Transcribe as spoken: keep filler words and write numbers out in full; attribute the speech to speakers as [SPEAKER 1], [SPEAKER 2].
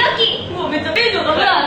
[SPEAKER 1] 秋。もうめっちゃテンション高い。